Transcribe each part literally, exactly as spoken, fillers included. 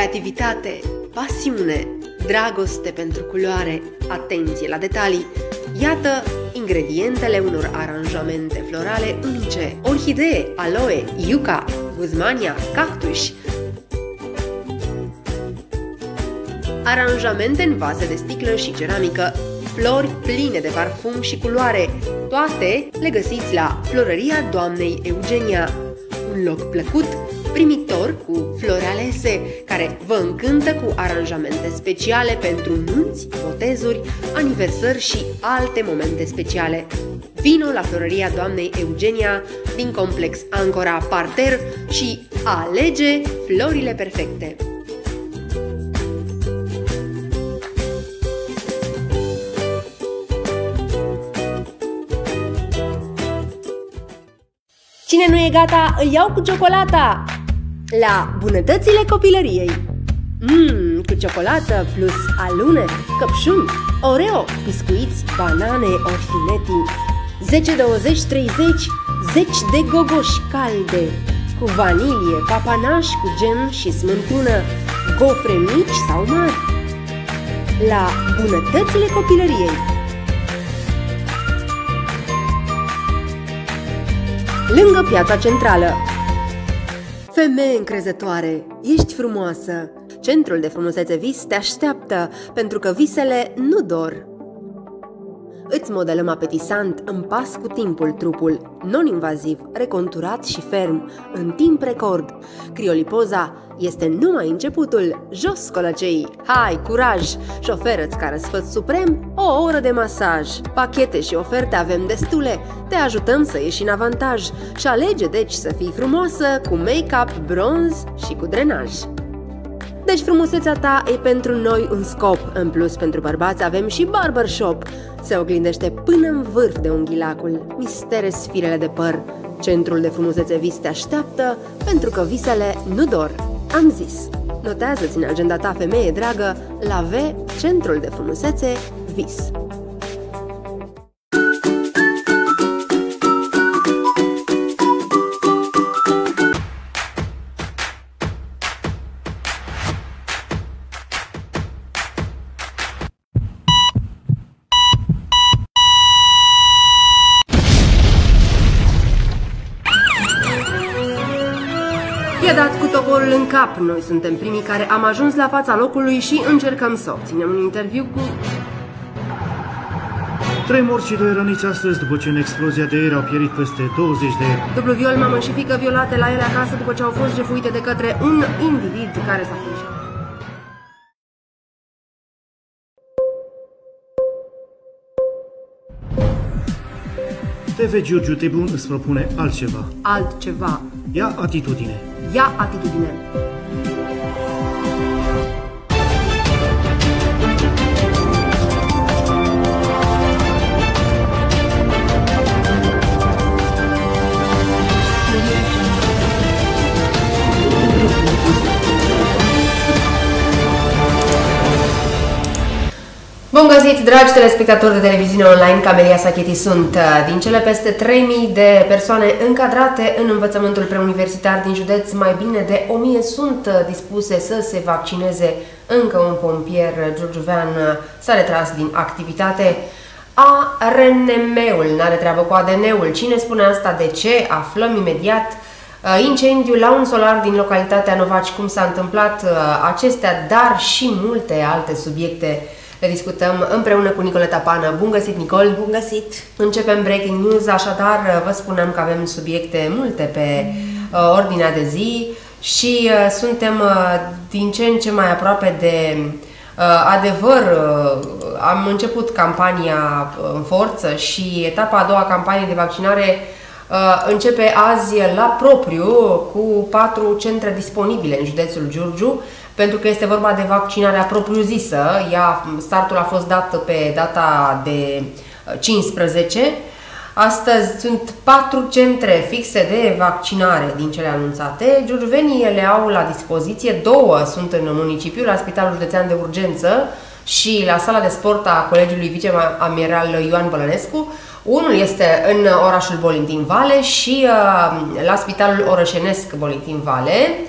Creativitate, pasiune, dragoste pentru culoare, atenție la detalii. Iată ingredientele unor aranjamente florale unice. Orhidee, aloe, iuca, guzmania, cactus. Aranjamente în vase de sticlă și ceramică, flori pline de parfum și culoare. Toate le găsiți la Florăria Doamnei Eugenia. Un loc plăcut, primitor, cu flori alese, care vă încântă cu aranjamente speciale pentru nunți, botezuri, aniversări și alte momente speciale. Vino la Florăria Doamnei Eugenia din complex Ancora Parter și alege florile perfecte. Cine nu e gata, îl iau cu ciocolata! La bunătățile copilăriei! Mmm, cu ciocolată plus alune, căpșuni, oreo, biscuiți, banane, orfineti. zece, douăzeci, treizeci, zeci de gogoși calde, cu vanilie, papanaș cu gem și smântână, gofre mici sau mari. La bunătățile copilăriei! Lângă piața centrală. Femeie încrezătoare, ești frumoasă! Centrul de frumusețe Vis te așteaptă, pentru că visele nu dor. Îți modelăm apetisant în pas cu timpul trupul, non-invaziv, reconturat și ferm, în timp record. Criolipoza este numai începutul. Jos colăcei! Hai, curaj! Și oferă-ți ca răsfăț suprem o oră de masaj. Pachete și oferte avem destule, te ajutăm să ieși în avantaj și alege deci să fii frumoasă cu make-up, bronz și cu drenaj. Deci frumusețea ta e pentru noi un scop. În plus, pentru bărbați avem și barbershop. Se oglindește până în vârf de unghilacul. Mistere sfirele de păr. Centrul de frumusețe Vis te așteaptă, pentru că visele nu dor. Am zis. Notează-ți în agenda ta, femeie dragă, la V, Centrul de frumusețe Vis. I-a dat cu toporul în cap. Noi suntem primii care am ajuns la fața locului și încercăm să obținem un interviu cu... Trei morți și doi răniți astăzi după ce în explozia de ieri au pierit peste douăzeci de... Dublu viol, mamă și fiică violate la ele acasă după ce au fost jefuite de către un individ care s-a fugit. T V Giurgiu Tribun îți propune altceva. Altceva. Ia atitudine. Ia atitudine. Bun găsit, dragi telespectatori de televiziune online, Camelia Sacheti sunt. Din cele peste trei mii de persoane încadrate în învățământul preuniversitar din județ, mai bine de o mie sunt dispuse să se vaccineze. Încă un pompier giurgiuvean s-a retras din activitate. A R N M-ul n-are treabă cu A D N-ul. Cine spune asta? De ce? Aflăm imediat. Incendiu la un solar din localitatea Novaci, cum s-a întâmplat, acestea, dar și multe alte subiecte le discutăm împreună cu Nicoleta Pană. Bun găsit, Nicol! Bun găsit! Începem breaking news, așadar vă spuneam că avem subiecte multe pe uh, ordinea de zi și uh, suntem uh, din ce în ce mai aproape de uh, adevăr. Uh, am început campania în forță și etapa a doua campanie de vaccinare uh, începe azi la propriu cu patru centre disponibile în județul Giurgiu, pentru că este vorba de vaccinarea propriu-zisă. Ea, startul a fost dat pe data de cincisprezece. Astăzi sunt patru centre fixe de vaccinare din cele anunțate. Giurgiuvenii le au la dispoziție, două sunt în municipiu, la Spitalul Județean de Urgență și la sala de sport a Colegiului Viceamiral Ioan Bălănescu. Unul este în orașul Bolintin Vale și uh, la Spitalul Orășenesc Bolintin Vale.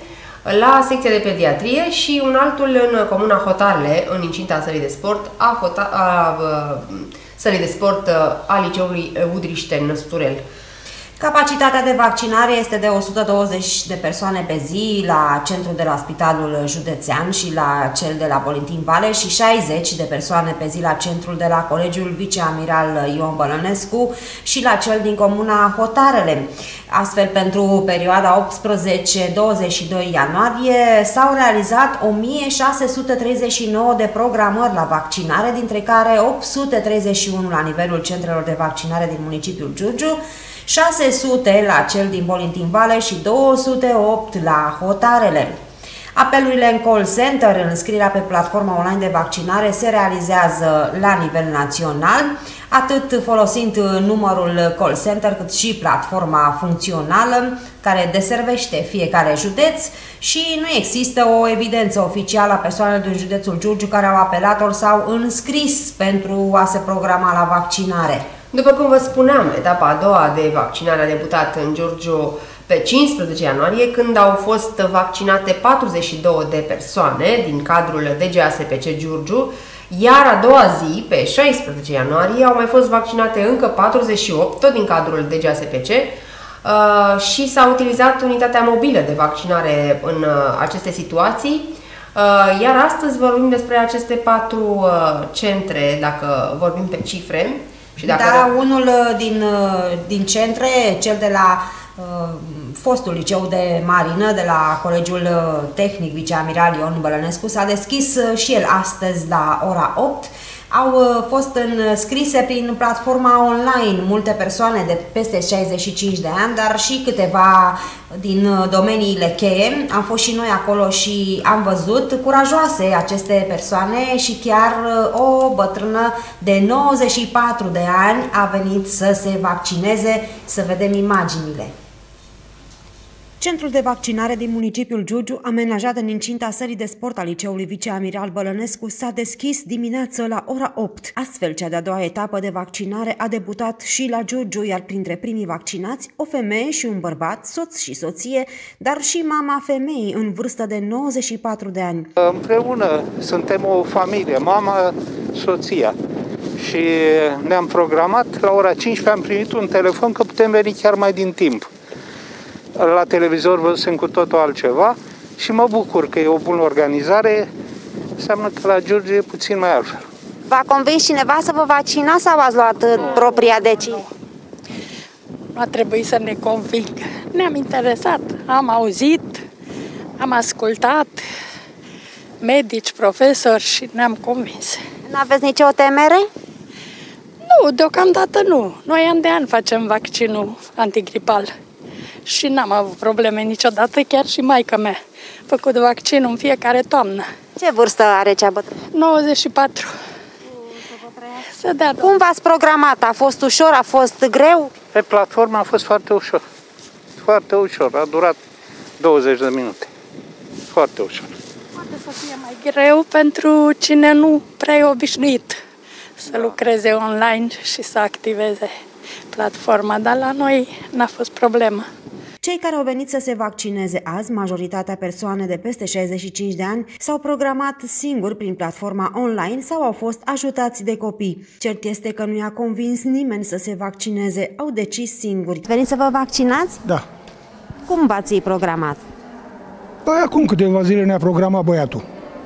la secția de pediatrie și un altul în comuna Hotarele, în incinta sălii de sport a, Hota, a, a sălii de sport a liceului Udriște Năsturel. Capacitatea de vaccinare este de o sută douăzeci de persoane pe zi la centrul de la Spitalul Județean și la cel de la Bolintin Vale și șaizeci de persoane pe zi la centrul de la Colegiul Viceamiral Ion Bălănescu și la cel din comuna Hotarele. Astfel, pentru perioada optsprezece douăzeci și doi ianuarie s-au realizat o mie șase sute treizeci și nouă de programări la vaccinare, dintre care opt sute treizeci și unu la nivelul centrelor de vaccinare din municipiul Giurgiu, șase sute la cel din Bolintin Vale și două sute opt la Hotarele. Apelurile în call center, înscrierea pe platforma online de vaccinare se realizează la nivel național, atât folosind numărul call center cât și platforma funcțională care deservește fiecare județ și nu există o evidență oficială a persoanelor din județul Giurgiu care au apelat ori s-au înscris pentru a se programa la vaccinare. După cum vă spuneam, etapa a doua de vaccinare a debutat în Giurgiu pe cincisprezece ianuarie, când au fost vaccinate patruzeci și două de persoane din cadrul D G A S P C Giurgiu, iar a doua zi, pe șaisprezece ianuarie, au mai fost vaccinate încă patruzeci și opt, tot din cadrul D G A S P C, uh, și s-a utilizat unitatea mobilă de vaccinare în uh, aceste situații. Uh, iar astăzi vorbim despre aceste patru uh, centre, dacă vorbim pe cifre. Și dacă da, unul din, din centre, cel de la uh, fostul liceu de marină, de la Colegiul Tehnic Viceamiral Ion Bălănescu, s-a deschis și el astăzi la ora opt. Au fost înscrise prin platforma online multe persoane de peste șaizeci și cinci de ani, dar și câteva din domeniile cheie. Am fost și noi acolo și am văzut curajoase aceste persoane și chiar o bătrână de nouăzeci și patru de ani a venit să se vaccineze. Să vedem imaginile. Centrul de vaccinare din municipiul Giurgiu, amenajat în incinta sălii de sport a liceului Viceamiral Bălănescu, s-a deschis dimineață la ora opt. Astfel, cea de-a doua etapă de vaccinare a debutat și la Giurgiu, iar printre primii vaccinați, o femeie și un bărbat, soț și soție, dar și mama femeii în vârstă de nouăzeci și patru de ani. Împreună suntem o familie, mama, soția. Și ne-am programat, la ora cincisprezece am primit un telefon că putem veni chiar mai din timp. La televizor văzusem cu totul altceva și mă bucur că e o bună organizare, înseamnă că la Giurgiu e puțin mai altfel. V-a convins cineva să vă vaccinați sau ați luat no. propria decizie? Nu a trebuit să ne conving. Ne-am interesat, am auzit, am ascultat medici, profesori și ne-am convins. Nu aveți nicio temere? Nu, deocamdată nu. Noi an de an facem vaccinul antigripal. Și n-am avut probleme niciodată, chiar și maica mea a făcut vaccinul în fiecare toamnă. Ce vârstă are cea bătrână? nouăzeci și patru. Să dea Cum v-ați programat? A fost ușor? A fost greu? Pe platformă a fost foarte ușor. Foarte ușor. A durat douăzeci de minute. Foarte ușor. Poate să fie mai greu pentru cine nu prea e obișnuit să lucreze online și să activeze platforma, dar la noi n-a fost problemă. Cei care au venit să se vaccineze azi, majoritatea persoane de peste șaizeci și cinci de ani, s-au programat singuri prin platforma online sau au fost ajutați de copii. Cert este că nu i-a convins nimeni să se vaccineze, au decis singuri. Veniți să vă vaccinați? Da. Cum v-ați programat? Păi acum câteva zile ne-a programat băiatul.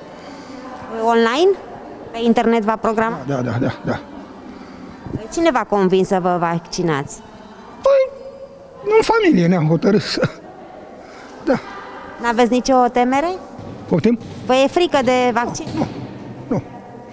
Online? Pe internet v-a programat? Da, da, da, da. Cine v-a convins să vă vaccinați? Păi, în familie ne-am hotărât să... Da. N-aveți nicio temere? Poftim? Vă e frică de vaccin? Nu, nu.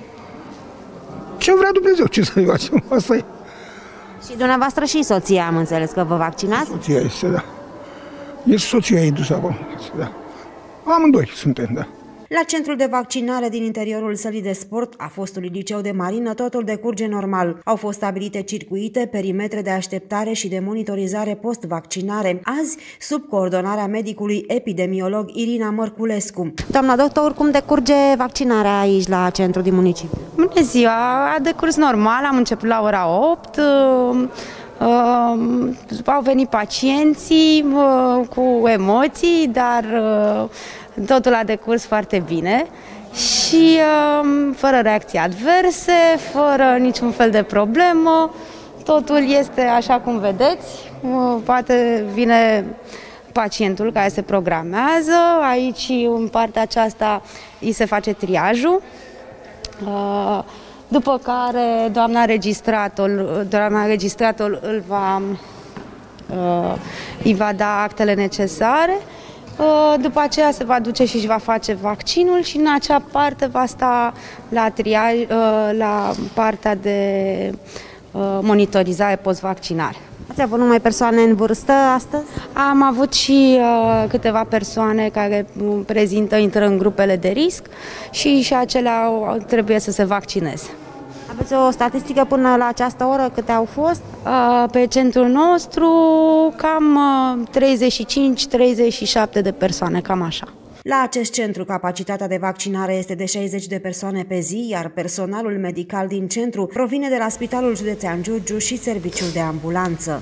Ce vrea Dumnezeu, ce să-i facem, asta e. Și dumneavoastră și soția, am înțeles că vă vaccinați? Soția este, da. E soția ei dus acolo, da. Amândoi suntem, da. La centrul de vaccinare din interiorul sălii de sport a fostului liceu de marină totul decurge normal. Au fost stabilite circuite, perimetre de așteptare și de monitorizare post-vaccinare, azi sub coordonarea medicului epidemiolog Irina Mărculescu. Doamna doctor, cum decurge vaccinarea aici la centru din municipiu? Bună ziua! A decurs normal, am început la ora opt. Uh, au venit pacienții uh, cu emoții, dar uh, totul a decurs foarte bine și uh, fără reacții adverse, fără niciun fel de problemă. Totul este așa cum vedeți, uh, poate vine pacientul care se programează, aici în partea aceasta îi se face triajul. Uh, După care doamna registratul, doamna registratul îl va, uh, îi va da actele necesare, uh, după aceea se va duce și își va face vaccinul și în acea parte va sta la, triaj, uh, la partea de uh, monitorizare post-vaccinare. Ați avut numai persoane în vârstă astăzi? Am avut și uh, câteva persoane care prezintă, intră în grupele de risc și și acelea trebuie să se vaccineze. Aveți o statistică până la această oră? Câte au fost? Uh, pe centrul nostru cam uh, treizeci și cinci treizeci și șapte de persoane, cam așa. La acest centru, capacitatea de vaccinare este de șaizeci de persoane pe zi, iar personalul medical din centru provine de la Spitalul Județean Giurgiu și Serviciul de Ambulanță.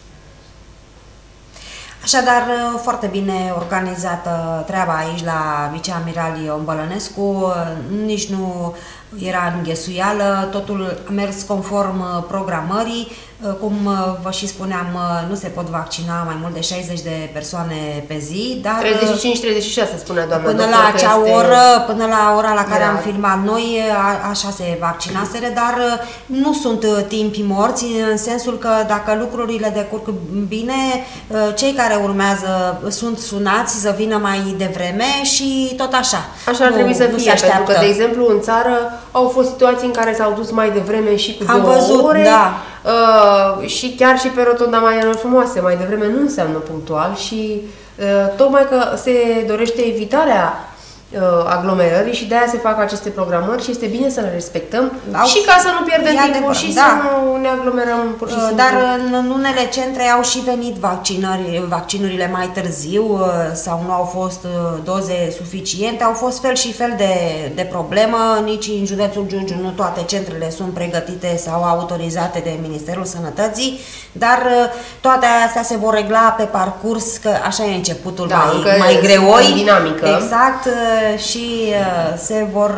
Așadar, foarte bine organizată treaba aici la viceamiral Ion Bălănescu, nici nu era înghesuială, totul a mers conform programării. Cum vă și spuneam, nu se pot vaccina mai mult de șaizeci de persoane pe zi, dar treizeci și cinci treizeci și șase spunea doamna până doctor, la acea este... oră, până la ora la care era... am filmat noi, a, așa se vaccinaseră, dar nu sunt timpi morți, în sensul că dacă lucrurile decurg bine, cei care urmează sunt sunați să vină mai devreme și tot așa. Așa ar nu, trebui să fie, pentru că, de exemplu, în țară au fost situații în care s-au dus mai devreme și cu am două văzut, ore. Da. Uh, și chiar și pe rotonda Maianelor Frumoase, mai devreme nu înseamnă punctual și uh, tocmai că se dorește evitarea uh, aglomerării și de aia se fac aceste programări și este bine să le respectăm Au, și ca să nu pierdem timpul și da. să nu ne aglomerăm pur și simplu. Dar în unele centre au și venit vaccinări, vaccinurile mai târziu sau nu au fost doze suficiente, au fost fel și fel de, de problemă, nici în județul Giurgiu nu toate centrele sunt pregătite sau autorizate de Ministerul Sănătății, dar toate astea se vor regla pe parcurs, că așa e începutul da, mai, mai greoi. Dinamică. Exact, și se vor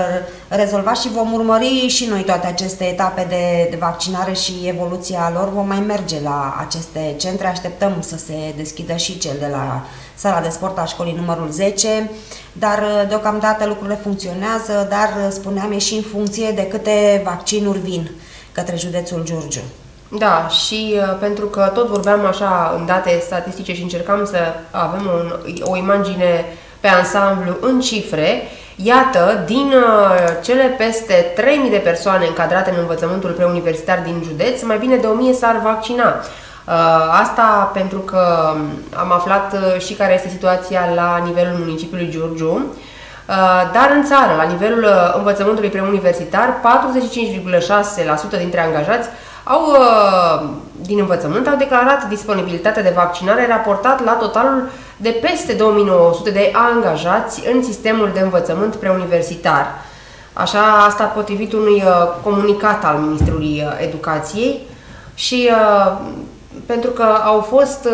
rezolva și vom urmări și noi toate aceste etape de, de vaccinare și evoluția lor. Vom mai merge la aceste centre, așteptăm să se deschidă și cel de la sala de sport a școlii numărul zece, dar deocamdată lucrurile funcționează, dar spuneam e și în funcție de câte vaccinuri vin către județul Giurgiu. Da, și uh, pentru că tot vorbeam așa în date statistice și încercam să avem un, o imagine pe ansamblu în cifre, iată, din uh, cele peste trei mii de persoane încadrate în învățământul preuniversitar din județ, mai bine de o mie s-ar vaccina. Uh, asta pentru că am aflat uh, și care este situația la nivelul municipiului Giurgiu, uh, dar în țară, la nivelul uh, învățământului preuniversitar, patruzeci și cinci virgulă șase la sută dintre angajați au, din învățământ au declarat disponibilitatea de vaccinare, raportat la totalul de peste două mii nouă sute de angajați în sistemul de învățământ preuniversitar. Așa, asta potrivit unui comunicat al Ministrului Educației și pentru că au fost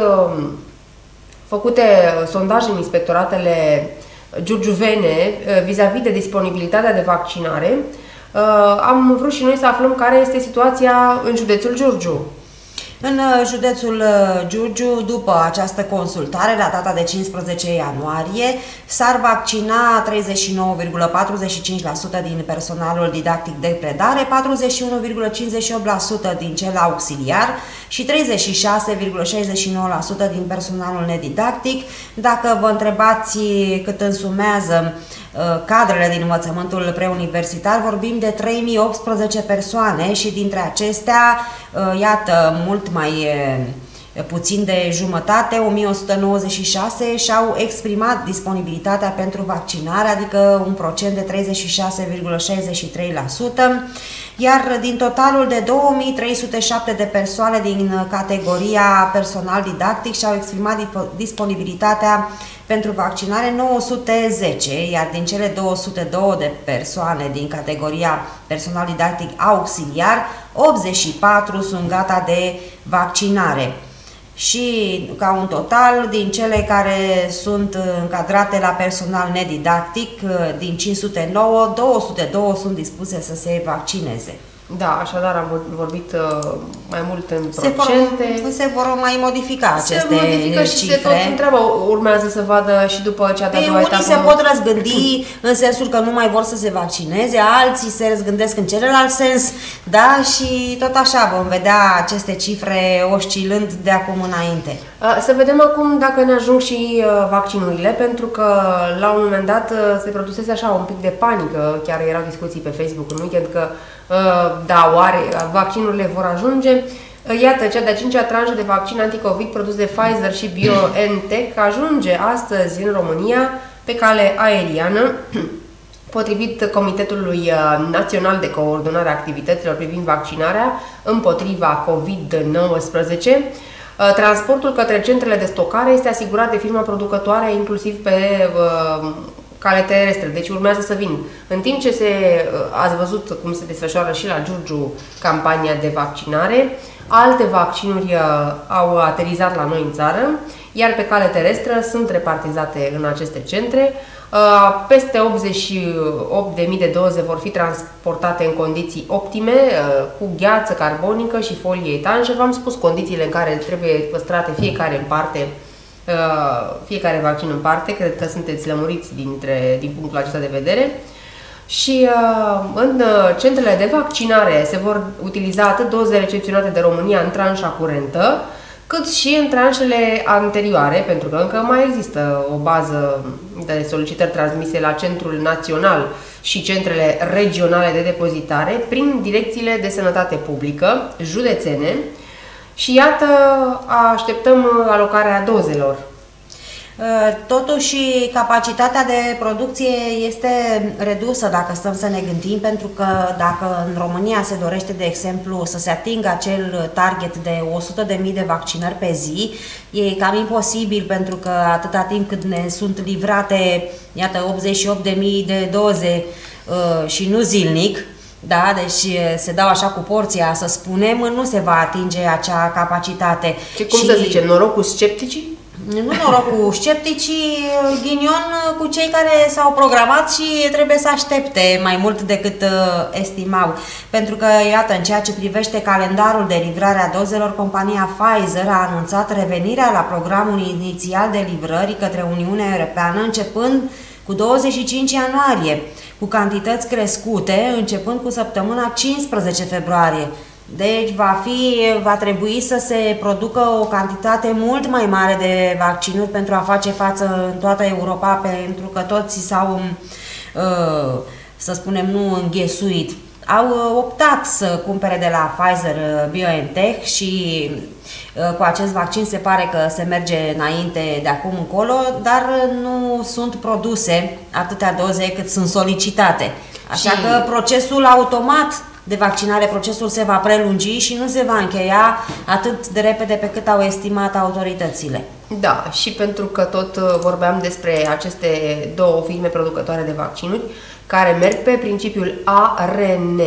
făcute sondaje în inspectoratele giurgiuvene vis-a-vis de disponibilitatea de vaccinare, Uh, am vrut și noi să aflăm care este situația în județul Giurgiu. În județul Giurgiu, după această consultare, la data de cincisprezece ianuarie, s-ar vaccina treizeci și nouă virgulă patruzeci și cinci la sută din personalul didactic de predare, patruzeci și unu virgulă cincizeci și opt la sută din cel auxiliar și treizeci și șase virgulă șaizeci și nouă la sută din personalul nedidactic. Dacă vă întrebați cât însumează cadrele din învățământul preuniversitar, vorbim de trei mii optsprezece persoane și dintre acestea, iată, mult mai puțin de jumătate, o mie o sută nouăzeci și șase, și-au exprimat disponibilitatea pentru vaccinare, adică un procent de treizeci și șase virgulă șaizeci și trei la sută, iar din totalul de două mii trei sute șapte de persoane din categoria personal didactic și-au exprimat disponibilitatea pentru vaccinare nouă sute zece, iar din cele două sute doi de persoane din categoria personal didactic auxiliar, optzeci și patru sunt gata de vaccinare. Și ca un total, din cele care sunt încadrate la personal nedidactic, din cinci sute nouă, două sute doi sunt dispuse să se vaccineze. Da, așadar am vorbit uh, mai mult în se procente. Vor, se vor mai modifica aceste se modifică și cifre. Se tot întreabă, urmează să vadă și după cea de-a doua etapă. Unii se pot răzgândi în sensul că nu mai vor să se vaccineze, alții se răzgândesc în celălalt sens, da, și tot așa vom vedea aceste cifre oscilând de acum înainte. Să vedem acum dacă ne ajung și vaccinurile, pentru că la un moment dat se produsese așa un pic de panică, chiar erau discuții pe Facebook în weekend că da, oare vaccinurile vor ajunge. Iată, cea de-a cincea tranșă de vaccin anticovid produs de Pfizer și BioNTech ajunge astăzi în România pe cale aeriană, potrivit Comitetului Național de Coordonare a Activităților privind vaccinarea împotriva COVID nouăsprezece. Transportul către centrele de stocare este asigurat de firma producătoare, inclusiv pe uh, cale terestră, deci urmează să vin. În timp ce se, ați văzut cum se desfășoară și la Giurgiu campania de vaccinare, alte vaccinuri au aterizat la noi în țară, iar pe cale terestră sunt repartizate în aceste centre. Peste optzeci și opt de mii de doze vor fi transportate în condiții optime, cu gheață carbonică și folie etanșă. V-am spus condițiile în care trebuie păstrate fiecare în parte, fiecare vaccin în parte, cred că sunteți lămuriți dintre, din punctul acesta de vedere. Și în centrele de vaccinare se vor utiliza atât doze recepționate de România în tranșa curentă, cât și în tranșele anterioare, pentru că încă mai există o bază de solicitări transmise la Centrul Național și centrele regionale de depozitare prin direcțiile de sănătate publică, județene, și iată, așteptăm alocarea dozelor. Totuși, capacitatea de producție este redusă dacă stăm să ne gândim, pentru că dacă în România se dorește, de exemplu, să se atingă acel target de o sută de mii de vaccinări pe zi, e cam imposibil, pentru că atâta timp cât ne sunt livrate, iată, optzeci și opt de mii de doze uh, și nu zilnic, da, deci se dau așa cu porția, să spunem, nu se va atinge acea capacitate. Și cum și... să zicem, noroc cu scepticii? Nu noroc cu scepticii, ghinion cu cei care s-au programat și trebuie să aștepte mai mult decât estimau. Pentru că, iată, în ceea ce privește calendarul de livrare a dozelor, compania Pfizer a anunțat revenirea la programul inițial de livrări către Uniunea Europeană începând cu douăzeci și cinci ianuarie, cu cantități crescute începând cu săptămâna cincisprezece februarie. Deci va, fi, va trebui să se producă o cantitate mult mai mare de vaccinuri pentru a face față în toată Europa, pentru că toți s-au, să spunem, nu înghesuit. Au optat să cumpere de la Pfizer BioNTech și cu acest vaccin se pare că se merge înainte de acum încolo, dar nu sunt produse atâtea doze cât sunt solicitate. Așa și... că procesul automat de vaccinare, procesul se va prelungi și nu se va încheia atât de repede pe cât au estimat autoritățile. Da, și pentru că tot vorbeam despre aceste două firme producătoare de vaccinuri care merg pe principiul A R N,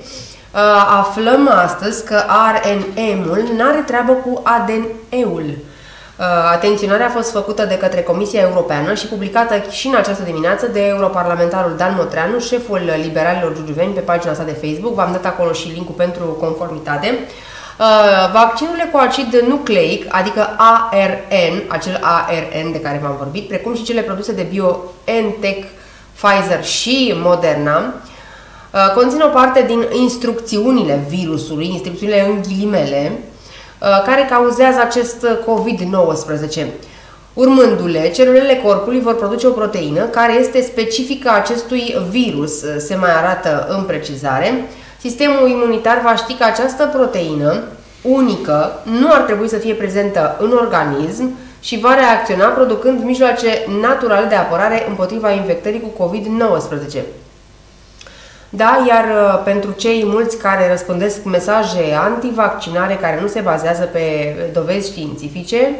aflăm astăzi că R N M-ul n-are treabă cu A D N E-ul. Atenționarea a fost făcută de către Comisia Europeană și publicată și în această dimineață de europarlamentarul Dan Motreanu, șeful liberalilor giurgiuveni, pe pagina sa de Facebook. V-am dat acolo și link-ul pentru conformitate. Vaccinurile cu acid nucleic, adică A R N, acel A R N de care v-am vorbit, precum și cele produse de BioNTech, Pfizer și Moderna, conțin o parte din instrucțiunile virusului, instrucțiunile în ghilimele, care cauzează acest COVID nouăsprezece. Urmându-le, celulele corpului vor produce o proteină care este specifică acestui virus, se mai arată în precizare. Sistemul imunitar va ști că această proteină unică nu ar trebui să fie prezentă în organism și va reacționa producând mijloace naturale de apărare împotriva infectării cu COVID nouăsprezece. Da, iar pentru cei mulți care răspândesc mesaje antivaccinare care nu se bazează pe dovezi științifice,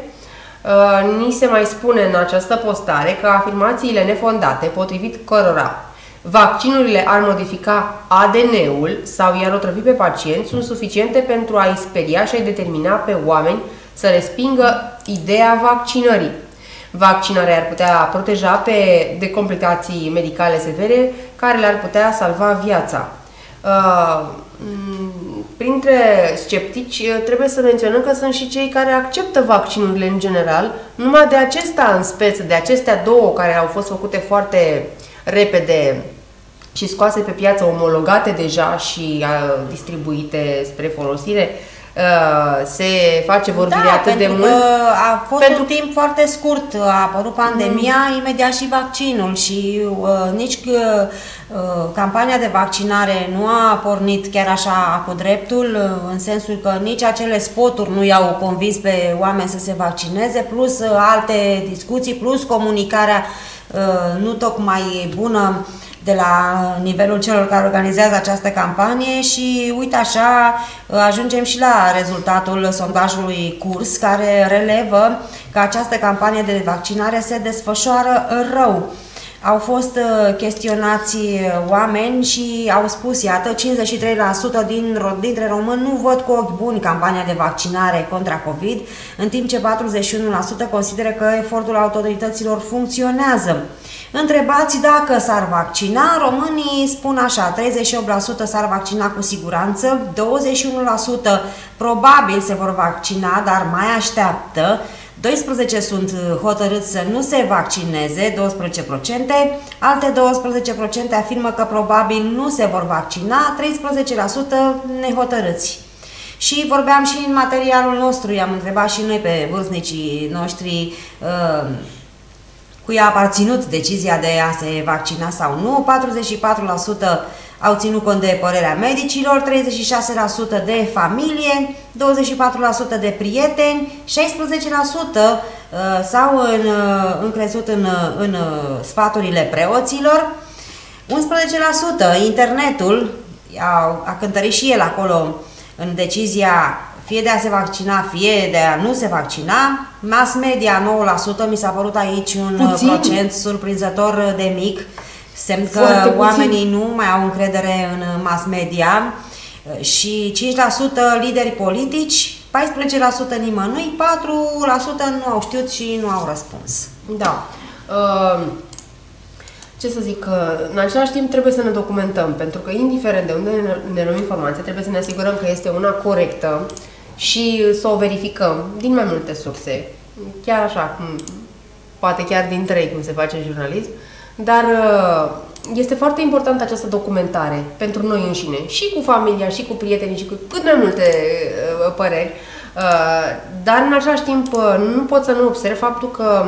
ni se mai spune în această postare că afirmațiile nefondate, potrivit cărora vaccinurile ar modifica A D N-ul sau i-ar otrăvi pe pacienți, sunt suficiente pentru a-i speria și a-i determina pe oameni să respingă ideea vaccinării. Vaccinarea ar putea proteja pe, de complicații medicale severe care le-ar putea salva viața. Uh, printre sceptici trebuie să menționăm că sunt și cei care acceptă vaccinurile în general, numai de acesta în speță, de acestea două care au fost făcute foarte repede și scoase pe piață, omologate deja și uh, distribuite spre folosire, uh, se face vorbire da, atât de mult. A fost pentru... un timp foarte scurt, a apărut pandemia, mm. imediat și vaccinul și uh, nici uh, campania de vaccinare nu a pornit chiar așa cu dreptul, uh, în sensul că nici acele spoturi nu i-au convins pe oameni să se vaccineze, plus uh, alte discuții, plus comunicarea uh, nu tocmai bună de la nivelul celor care organizează această campanie și uite așa ajungem și la rezultatul sondajului Kurs, care relevă că această campanie de vaccinare se desfășoară rău. Au fost chestionați oameni și au spus, iată, cincizeci și trei la sută din, dintre români nu văd cu ochi buni campania de vaccinare contra COVID, în timp ce patruzeci și unu la sută consideră că efortul autorităților funcționează. Întrebați dacă s-ar vaccina, românii spun așa, treizeci și opt la sută s-ar vaccina cu siguranță, douăzeci și unu la sută probabil se vor vaccina, dar mai așteaptă, doisprezece la sută sunt hotărâți să nu se vaccineze, doisprezece la sută, alte doisprezece la sută afirmă că probabil nu se vor vaccina, treisprezece la sută nehotărâți. Și vorbeam și în materialul nostru, i-am întrebat și noi pe vârstnicii noștri uh, cui a aparținut decizia de a se vaccina sau nu. Patruzeci și patru la sută au ținut cont de părerea medicilor, treizeci și șase la sută de familie, douăzeci și patru la sută de prieteni, șaisprezece la sută s-au încrezut în, în sfaturile preoților, unsprezece la sută internetul a, a cântărit și el acolo în decizia fie de a se vaccina, fie de a nu se vaccina. Mass media nouă la sută, mi s-a părut aici un puțin. procent surprinzător de mic, semn că Foarte oamenii puțin. nu mai au încredere în mass media, și cinci la sută lideri politici, paisprezece la sută nimănui, patru la sută nu au știut și nu au răspuns. Da. Uh... Ce să zic, în același timp trebuie să ne documentăm, pentru că indiferent de unde ne luăm informația, trebuie să ne asigurăm că este una corectă și să o verificăm din mai multe surse, chiar așa, poate chiar din trei, cum se face în jurnalism, dar este foarte importantă această documentare pentru noi înșine, și cu familia, și cu prietenii, și cu cât mai multe păreri, dar în același timp nu pot să nu observ faptul că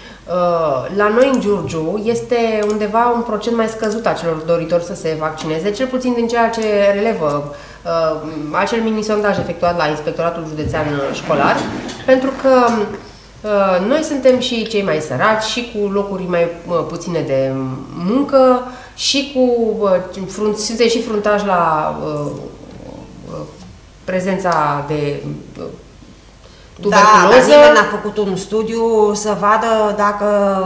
la noi în Giurgiu este undeva un procent mai scăzut a celor doritori să se vaccineze, cel puțin din ceea ce relevă uh, acel mini-sondaj efectuat la Inspectoratul Județean Școlar, pentru că uh, noi suntem și cei mai săraci și cu locuri mai uh, puține de muncă și cu uh, frunt, suntem și fruntași la uh, uh, prezența de uh, tuberculoză. Da, nimeni a făcut un studiu să vadă dacă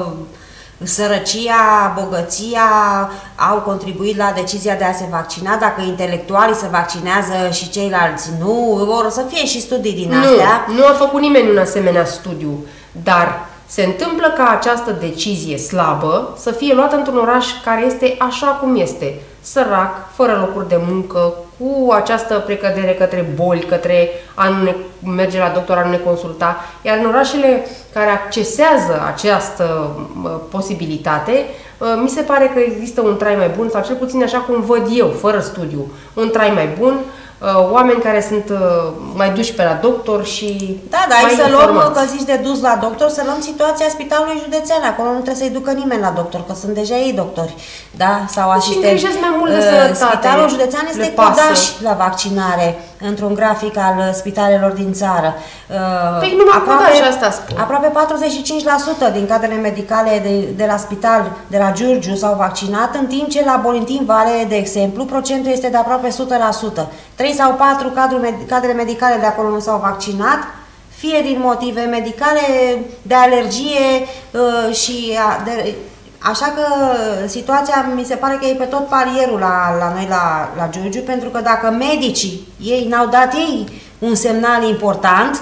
sărăcia, bogăția au contribuit la decizia de a se vaccina, dacă intelectualii se vaccinează și ceilalți nu, vor să fie și studii din astea. Nu, nu a făcut nimeni un asemenea studiu, dar se întâmplă ca această decizie slabă să fie luată într-un oraș care este așa cum este, sărac, fără locuri de muncă, cu această precădere către boli, către a nu ne merge la doctor, a nu ne consulta. Iar în orașele care accesează această uh, posibilitate, uh, mi se pare că există un trai mai bun, sau cel puțin așa cum văd eu, fără studiu, un trai mai bun, oameni care sunt mai duși pe la doctor și Da, dar mai să luăm, informați. că zici de dus la doctor, să luăm situația Spitalului Județean. Acolo nu trebuie să-i ducă nimeni la doctor, că sunt deja ei doctori, da? Sau asistenți. îngrijesc mai mult de sănătate. Spitalul Județean este Le pasă. codaș la vaccinare într-un grafic al spitalelor din țară. Păi numai codaș, asta spun. Aproape patruzeci și cinci la sută din cadrele medicale de, de la spital, de la Giurgiu, s-au vaccinat, în timp ce la Bolintin Vale, de exemplu, procentul este de aproape o sută la sută. trei sau patru cadre medicale de acolo nu s-au vaccinat, fie din motive medicale, de alergie uh, și de, așa că situația mi se pare că e pe tot palierul la, la noi la, la Giurgiu, pentru că dacă medicii ei n-au dat ei un semnal important,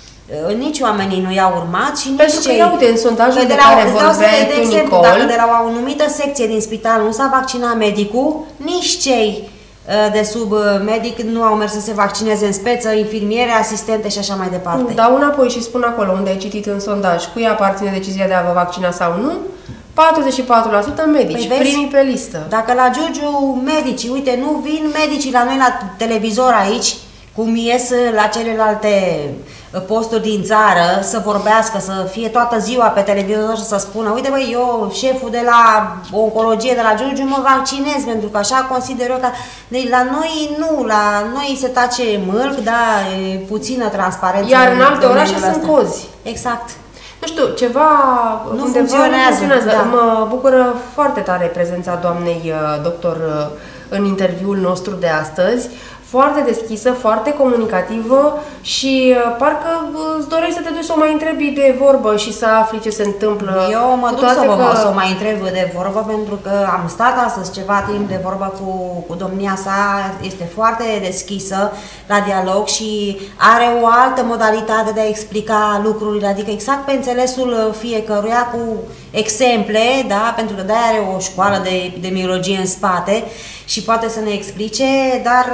nici oamenii nu i-au urmat și nici pentru că, cei... ia uite, în sondajul de, de la, care vorbeai de tu, exemplu, Nicol, dacă de la o anumită secție din spital nu s-a vaccinat medicul, nici cei de sub medic nu au mers să se vaccineze în speță, infirmiere, asistente și așa mai departe. dau înapoi și spun acolo unde ai citit în sondaj, cui aparține decizia de a vă vaccina sau nu, patruzeci și patru la sută medici, Păi primii pe listă. Dacă la Giurgiu medicii, uite, nu vin medicii la noi la televizor aici, cum ies la celelalte posturi din țară, să vorbească, să fie toată ziua pe televizor și să spună, uite băi, eu, șeful de la oncologie de la Giurgiu, mă vaccinez, pentru că așa consider eu că... Deci la noi nu, la noi se tace mâlc, da, e puțină transparență. Iar în alte orașe sunt cozi. Exact. Nu știu, ceva nu undeva funcționează. Nu funcționează. Da. Mă bucură foarte tare prezența doamnei doctor în interviul nostru de astăzi. Foarte deschisă, foarte comunicativă și parcă îți dorești să te duci să o mai întrebi de vorbă și să afli ce se întâmplă. Eu mă duc să, că... mă, să o mai întreb de vorbă, pentru că am stat astăzi ceva timp de vorbă cu, cu domnia sa, este foarte deschisă la dialog și are o altă modalitate de a explica lucrurile, adică exact pe înțelesul fiecăruia, cu exemple, da? Pentru că de-aia are o școală de epidemiologie în spate și poate să ne explice, dar...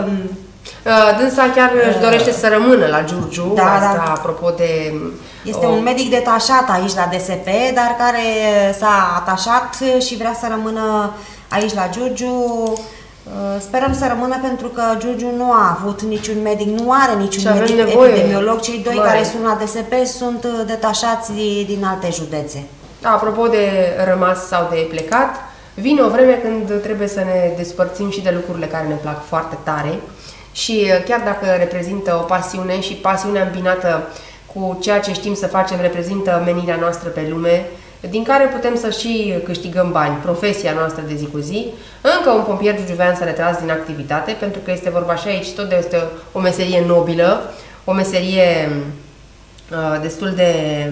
Dânsa chiar își dorește să rămână la Giurgiu, da, asta da. apropo de... Este o... un medic detașat aici la D S P, dar care s-a atașat și vrea să rămână aici la Giurgiu. Sperăm să rămână, pentru că Giurgiu nu a avut niciun medic, nu are niciun medic epidemiolog. Cei doi Băi. care sunt la D S P sunt detașați din alte județe. Apropo de rămas sau de plecat, vine o vreme când trebuie să ne despărțim și de lucrurile care ne plac foarte tare și chiar dacă reprezintă o pasiune și pasiunea îmbinată cu ceea ce știm să facem reprezintă menirea noastră pe lume, din care putem să și câștigăm bani, profesia noastră de zi cu zi, încă un pompier giurgiuvean s-a retras din activitate, pentru că este vorba și aici tot de este o meserie nobilă, o meserie uh, destul de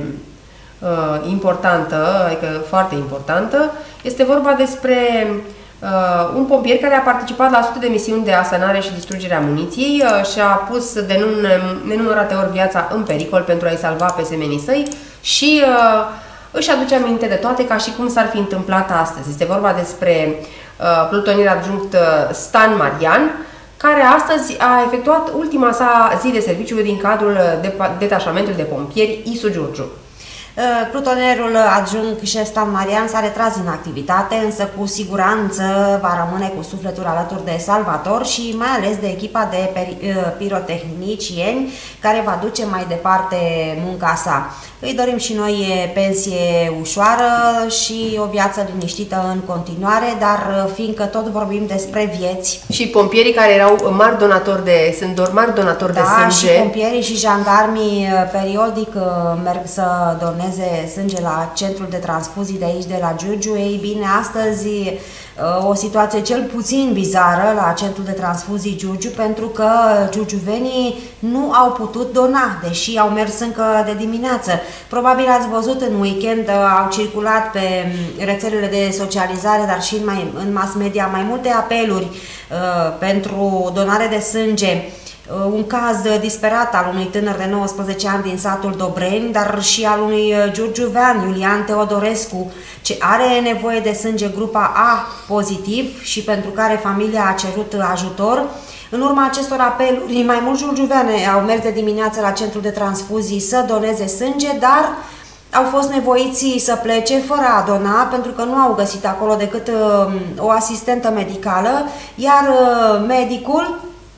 uh, importantă, adică foarte importantă. Este vorba despre uh, un pompier care a participat la sute de misiuni de asanare și distrugere a muniției uh, și a pus de nenumărate ori viața în pericol pentru a-i salva pe semenii săi și uh, își aduce aminte de toate ca și cum s-ar fi întâmplat astăzi. Este vorba despre uh, plutonier adjunct uh, Stan Marian, care astăzi a efectuat ultima sa zi de serviciu din cadrul de detașamentului de pompieri I S U Giurgiu. Plutonierul adjunct șef Stan Marian s-a retras din activitate, însă cu siguranță va rămâne cu sufletul alături de salvator și mai ales de echipa de pirotehnicieni care va duce mai departe munca sa. Îi dorim și noi pensie ușoară și o viață liniștită în continuare, dar fiindcă tot vorbim despre vieți. Și pompierii care erau mari donatori de, sunt doar mari donatori da, de sânge. Și pompierii și jandarmii periodic merg să doneze sânge la centrul de transfuzii de aici, de la Giurgiu. Ei bine, astăzi o situație cel puțin bizară la centrul de transfuzii Giurgiu, pentru că giurgiuvenii nu au putut dona, deși au mers încă de dimineață. Probabil ați văzut în weekend, au circulat pe rețelele de socializare, dar și în, mai, în mass media, mai multe apeluri uh, pentru donare de sânge. Un caz disperat al unui tânăr de nouăsprezece ani din satul Dobreni, dar și al unui giurgiuvean, Iulian Teodorescu, ce are nevoie de sânge grupa A pozitiv și pentru care familia a cerut ajutor. În urma acestor apeluri, mai mulți giurgiuveni au mers de dimineață la centrul de transfuzii să doneze sânge, dar au fost nevoiți să plece fără a dona, pentru că nu au găsit acolo decât uh, o asistentă medicală, iar uh, medicul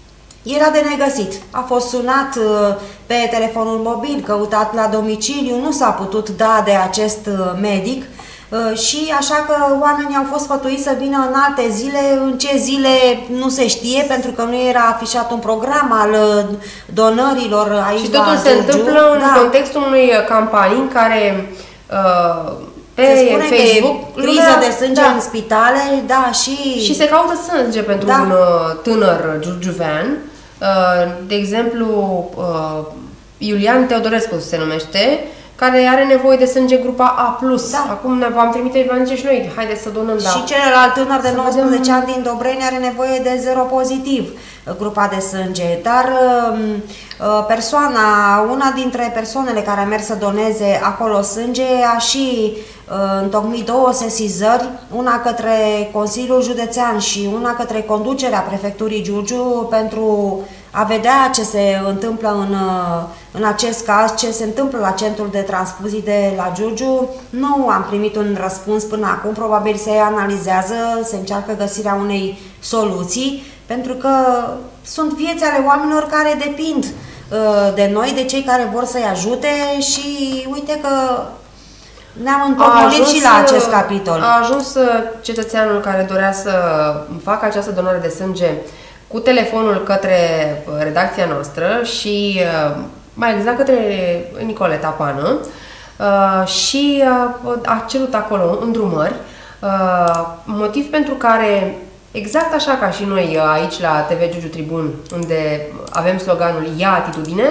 era de negăsit. A fost sunat pe telefonul mobil, căutat la domiciliu, nu s-a putut da de acest medic și așa că oamenii au fost sfătuiți să vină în alte zile. În ce zile nu se știe, pentru că nu era afișat un program al donărilor aici. Și totul se întâmplă în da. contextul unei campanii în care uh, pe se spune Facebook că e criză de sânge da. în spitale, da, și... Și se caută sânge pentru da. un uh, tânăr giurgiuvean. Uh, de exemplu, uh, Iulian Teodorescu se numește, care are nevoie de sânge grupa A plus. Da. Acum ne v-am trimite Ivanice și noi, haideți să donăm. Da. Și celălalt tânăr de nouăsprezece ani din Dobreni are nevoie de zero pozitiv grupa de sânge, dar persoana, una dintre persoanele care a mers să doneze acolo sânge a și întocmit două sesizări, una către Consiliul Județean și una către conducerea Prefecturii Giurgiu pentru a vedea ce se întâmplă în, în acest caz, ce se întâmplă la centrul de transfuzii de la Giurgiu. Nu am primit un răspuns până acum, probabil se analizează, se încearcă găsirea unei soluții, pentru că sunt vieți ale oamenilor care depind uh, de noi, de cei care vor să-i ajute și uite că ne-am împotrivat și la acest capitol. A ajuns cetățeanul care dorea să facă această donare de sânge cu telefonul către redacția noastră și mai exact către Nicoleta Pană și a cerut acolo îndrumări, motiv pentru care, exact așa ca și noi aici la T V Giurgiu Tribun, unde avem sloganul Ia atitudine,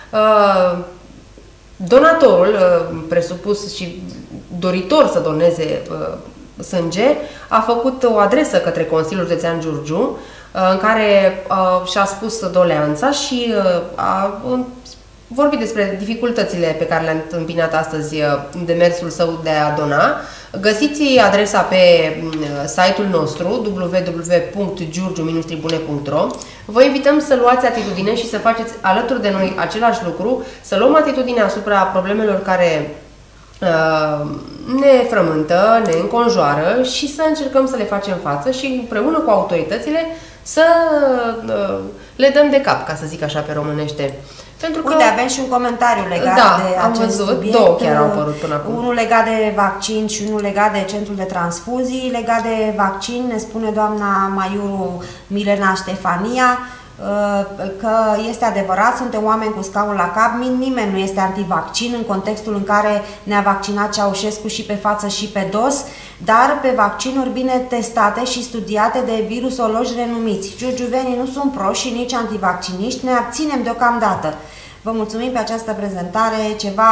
donatorul presupus și doritor să doneze sânge a făcut o adresă către Consiliul Județean Giurgiu în care și-a spus doleanța și a vorbit despre dificultățile pe care le-a întâmpinat astăzi în demersul său de a dona. Găsiți adresa pe site-ul nostru w w w punct giurgiu tribune punct ro. Vă invităm să luați atitudine și să faceți alături de noi același lucru, să luăm atitudine asupra problemelor care uh, ne frământă, ne înconjoară și să încercăm să le facem față și împreună cu autoritățile să uh, le dăm de cap, ca să zic așa pe românește. Pentru că, uite, avem și un comentariu legat da, de acest văzut, subiect. Două chiar au apărut până acum. Unul legat de vaccin și unul legat de centrul de transfuzii. Legat de vaccin, ne spune doamna Maiuru Milena Ștefania că este adevărat, suntem oameni cu scaun la cap, nimeni nu este antivaccin în contextul în care ne-a vaccinat Ceaușescu și pe față și pe dos, dar pe vaccinuri bine testate și studiate de virusologi renumiți. Giurgiuvenii nu sunt proști și nici antivacciniști, ne abținem deocamdată. Vă mulțumim pe această prezentare, ceva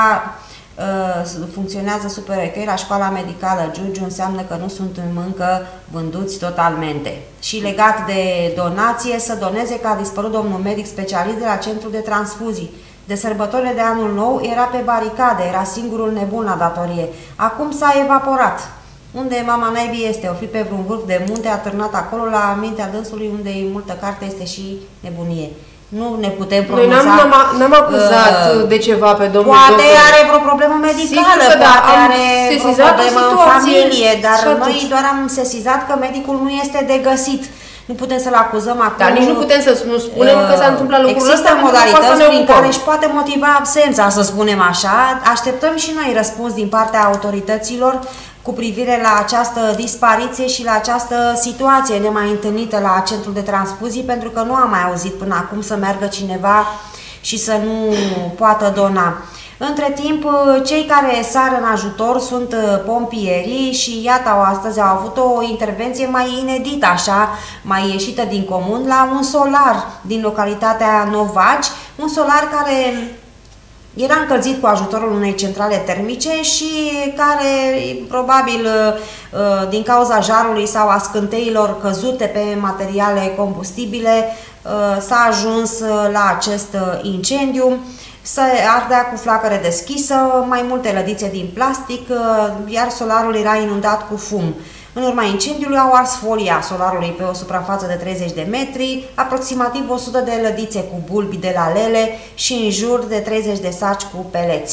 uh, funcționează super ok la școala medicală Giurgiu, înseamnă că nu sunt încă vânduți totalmente. Și legat de donație, să doneze că a dispărut domnul medic specialist de la centrul de transfuzii. De sărbătorile de anul nou era pe baricade, era singurul nebun la datorie. Acum s-a evaporat. Unde mama naibii este? O fi pe vreun vârf de munte, a târnat acolo la mintea dânsului, unde e multă carte, este și nebunie. Nu ne putem pronunța. Noi n-am acuzat uh, de ceva pe domnul Poate doctor. are vreo problemă medicală, Sigur, poate da, are vreo problemă în familie, dar noi doar am sesizat că medicul nu este de găsit. Nu putem să-l acuzăm acum. Dar nici nu putem să nu spunem uh, că s-a întâmplat lucrul ăsta. Există modalități prin care își poate motiva absența, să spunem așa. Așteptăm și noi răspuns din partea autorităților cu privire la această dispariție și la această situație nemai întâlnită la centrul de transfuzii, pentru că nu am mai auzit până acum să meargă cineva și să nu poată dona. Între timp, cei care sar în ajutor sunt pompierii și iată, astăzi au avut o intervenție mai inedită, așa, mai ieșită din comun, la un solar din localitatea Novaci, un solar care era încălzit cu ajutorul unei centrale termice și care, probabil, din cauza jarului sau a scânteilor căzute pe materiale combustibile, s-a ajuns la acest incendiu. Se ardea cu flacără deschisă, mai multe lădițe din plastic, iar solarul era inundat cu fum. În urma incendiului au ars folia solarului pe o suprafață de treizeci de metri, aproximativ o sută de lădițe cu bulbi de lalele și în jur de treizeci de saci cu peleți.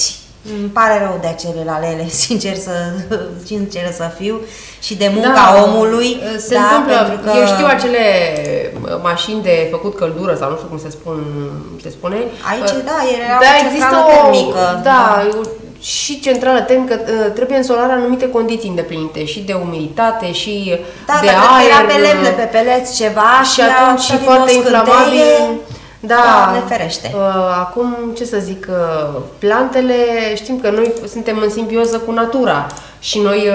Îmi pare rău de acele lalele, sincer să, sincer să fiu, și de munca da, omului. Se da, întâmplă, că... eu știu acele mașini de făcut căldură, sau nu știu cum se, spun, se spune. Aici, da, era da, o centrală termică. Da, da, și centrală termică, trebuie însolare anumite condiții îndeplinite, și de umiditate, și da, de da, aer. era pe lemne, pe peleți ceva și atunci și foarte inflamabil. Da, da, ne ferește. Acum, ce să zic, plantele, știm că noi suntem în simbioză cu natura și noi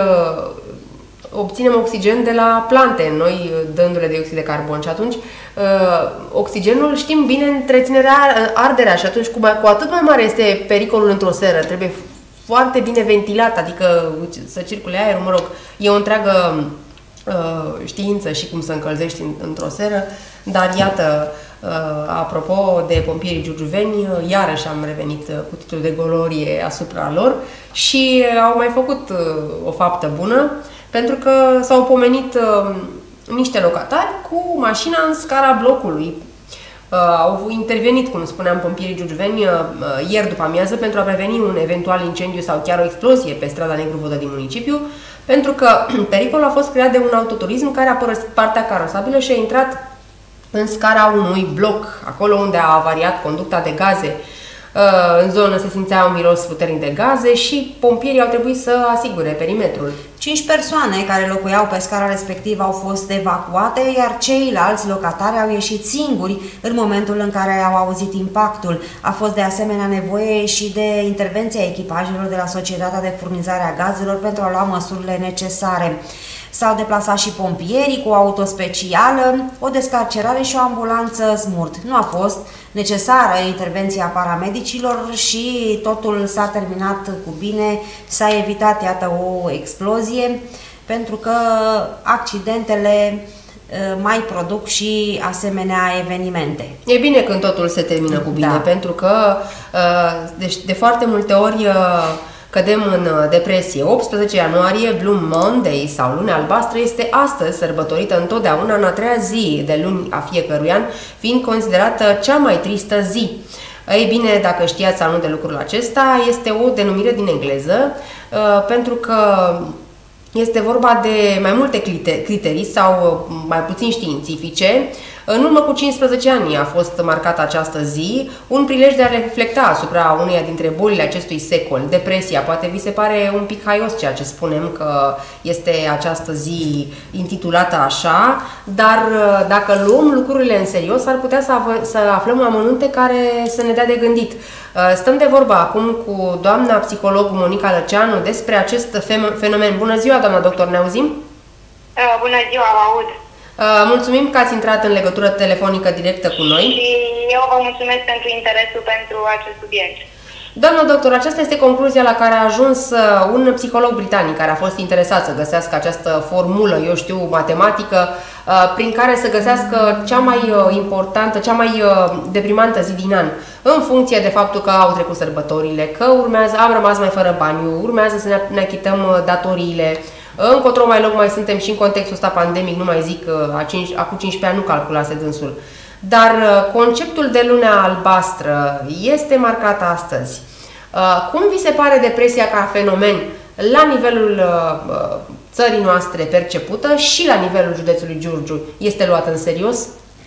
obținem oxigen de la plante, noi dându-le dioxid de carbon, și atunci oxigenul, știm bine, întreținerea, arderea, și atunci cu, mai, cu atât mai mare este pericolul într-o seră, trebuie foarte bine ventilat, adică să circule aerul, mă rog, e o întreagă știință și cum să încălzești într-o seră, dar iată, apropo de pompierii giurgiuveni, iarăși am revenit cu titlul de glorie asupra lor și au mai făcut o faptă bună, pentru că s-au pomenit niște locatari cu mașina în scara blocului. Au intervenit, cum spuneam, pompierii giurgiuveni ieri după amiază pentru a preveni un eventual incendiu sau chiar o explozie pe strada Negru Vodă din municipiu, pentru că pericolul a fost creat de un autoturism care a părăsit partea carosabilă și a intrat în scara unui bloc, acolo unde a avariat conducta de gaze. În zonă se simțea un miros puternic de gaze și pompierii au trebuit să asigure perimetrul. Cinci persoane care locuiau pe scara respectivă au fost evacuate, iar ceilalți locatari au ieșit singuri în momentul în care au auzit impactul. A fost de asemenea nevoie și de intervenția echipajelor de la Societatea de Furnizare a Gazelor pentru a lua măsurile necesare. S-au deplasat și pompierii cu o auto specială, o descarcerare și o ambulanță smurt. Nu a fost necesară intervenția paramedicilor și totul s-a terminat cu bine, s-a evitat, iată, o explozie, pentru că accidentele mai produc și asemenea evenimente. E bine când totul se termină cu bine, da. Pentru că deci, de foarte multe ori cădem în depresie. optsprezece ianuarie, Blue Monday sau Lunea Albastră, este astăzi sărbătorită întotdeauna în a treia zi de luni a fiecărui an, fiind considerată cea mai tristă zi. Ei bine, dacă știați sau nu de lucrul acesta, este o denumire din engleză, pentru că este vorba de mai multe criterii sau mai puțin științifice. În urmă cu cincisprezece ani a fost marcată această zi, un prilej de a reflecta asupra uneia dintre bolile acestui secol, depresia. Poate vi se pare un pic haios ceea ce spunem că este această zi intitulată așa, dar dacă luăm lucrurile în serios, ar putea să, să aflăm amănunte care să ne dea de gândit. Stăm de vorbă acum cu doamna psiholog Monica Lăceanu despre acest fenomen. Bună ziua, doamna doctor, ne auzim? Bună ziua, vă aud. Mulțumim că ați intrat în legătură telefonică directă cu noi. Și eu vă mulțumesc pentru interesul pentru acest subiect. Doamnă doctor, aceasta este concluzia la care a ajuns un psiholog britanic care a fost interesat să găsească această formulă, eu știu, matematică, prin care să găsească cea mai importantă, cea mai deprimantă zi din an, în funcție de faptul că au trecut sărbătorile, că urmează, am rămas mai fără bani, urmează să ne achităm datoriile. Încotro mai loc mai suntem și în contextul ăsta pandemic, nu mai zic, acum cincisprezece ani nu calculase dânsul. Dar conceptul de lunea albastră este marcat astăzi. Cum vi se pare depresia ca fenomen la nivelul țării noastre percepută și la nivelul județului Giurgiu? Este luat în serios?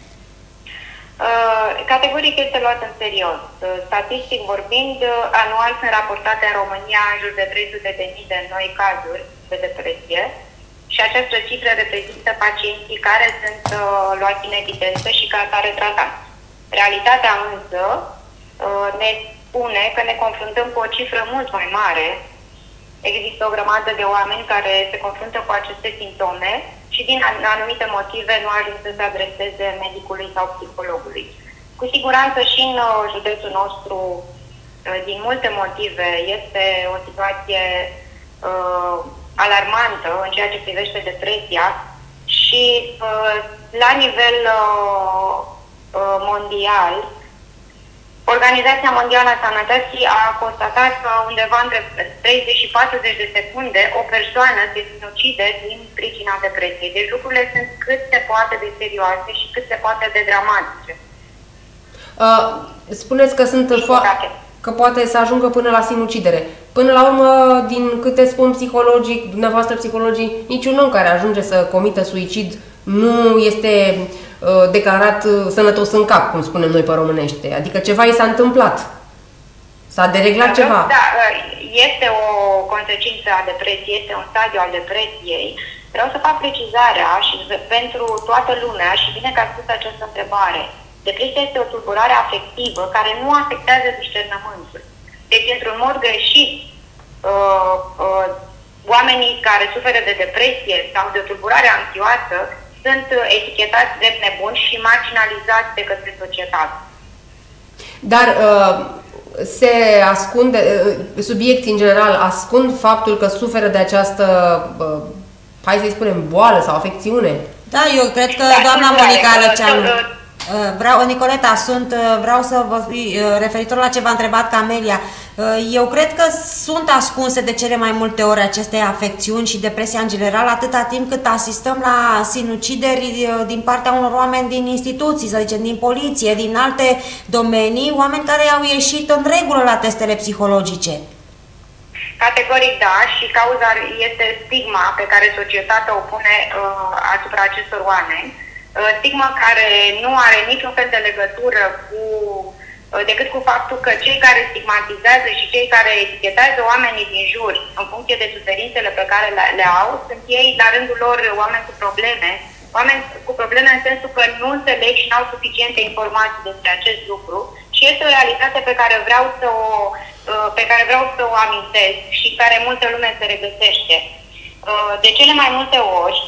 Categoric este luat în serios. Statistic vorbind, anual sunt raportate în România în jur de trei sute de mii de noi cazuri de depresie și această cifră reprezintă pacienții care sunt uh, luați în evidență și ca atare tratați. Realitatea însă uh, ne spune că ne confruntăm cu o cifră mult mai mare. Există o grămadă de oameni care se confruntă cu aceste simptome și din anumite motive nu ajung să se adreseze medicului sau psihologului. Cu siguranță și în uh, județul nostru, uh, din multe motive, este o situație uh, alarmantă în ceea ce privește depresia și uh, la nivel uh, uh, mondial, Organizația Mondială a Sănătății a constatat că undeva între treizeci și patruzeci de secunde o persoană se sinucide din pricina depresiei. Deci lucrurile sunt cât se poate de serioase și cât se poate de dramatice. Uh, spuneți că sunt foarte... că poate să ajungă până la sinucidere. Până la urmă, din câte spun psihologic, dumneavoastră psihologii, niciun om care ajunge să comită suicid nu este uh, declarat uh, sănătos în cap, cum spunem noi pe românește. Adică ceva i s-a întâmplat. S-a dereglat ceva. Da, este o consecință a depresiei, este un stadiu al depresiei. Vreau să fac precizarea și pentru toată lumea, și bine că ați spus această întrebare. Depresia este o tulburare afectivă care nu afectează discernământul. Deci, într-un mod greșit, uh, uh, oamenii care suferă de depresie sau de tulburare anxioasă sunt etichetați drept nebuni și marginalizați de către societate. Dar uh, se ascunde, uh, subiecții în general ascund faptul că suferă de această, uh, hai să-i spunem, boală sau afecțiune? Da, eu cred că da, doamna Monica Răceanu... Uh, Vreau, Nicoleta, sunt, vreau să vă referitor la ce v-a întrebat Camelia. Eu cred că sunt ascunse de cele mai multe ori aceste afecțiuni și depresia în general, atâta timp cât asistăm la sinucideri din partea unor oameni din instituții, să zicem, din poliție, din alte domenii, oameni care au ieșit în regulă la testele psihologice. Categoric da, și cauza este stigma pe care societatea o pune uh, asupra acestor oameni. Stigma care nu are niciun fel de legătură cu, decât cu faptul că cei care stigmatizează și cei care etichetează oamenii din jur în funcție de suferințele pe care le, le au, sunt ei la rândul lor oameni cu probleme, oameni cu probleme în sensul că nu înțeleg și nu au suficiente informații despre acest lucru și este o realitate pe care vreau să o, pe care vreau să o amintesc și care multă lume se regăsește. De cele mai multe ori,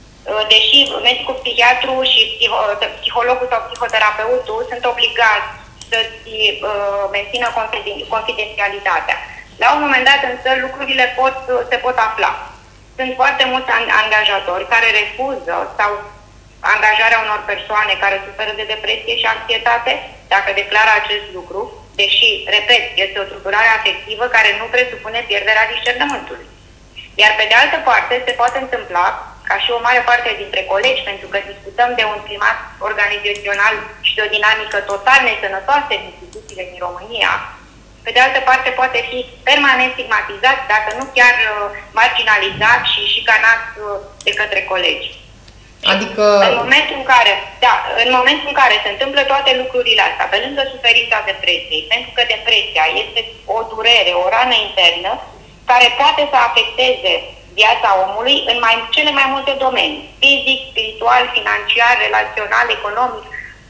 deși medicul psihiatru și psihologul sau psihoterapeutul sunt obligați să-ți uh, mențină confidențialitatea. La un moment dat însă lucrurile pot, se pot afla. Sunt foarte mulți angajatori care refuză sau angajarea unor persoane care suferă de depresie și anxietate dacă declară acest lucru, deși, repet, este o tulburare afectivă care nu presupune pierderea discernământului. Iar pe de altă parte se poate întâmpla ca și o mare parte dintre colegi, pentru că discutăm de un climat organizațional și de o dinamică total nesănătoasă în instituțiile din România, pe de altă parte poate fi permanent stigmatizat, dacă nu chiar marginalizat și șicanat de către colegi. Adică... În momentul în care, da, în momentul în care se întâmplă toate lucrurile astea, pe lângă suferința depresiei, pentru că depresia este o durere, o rană internă, care poate să afecteze viața omului în mai, cele mai multe domenii, fizic, spiritual, financiar, relațional, economic.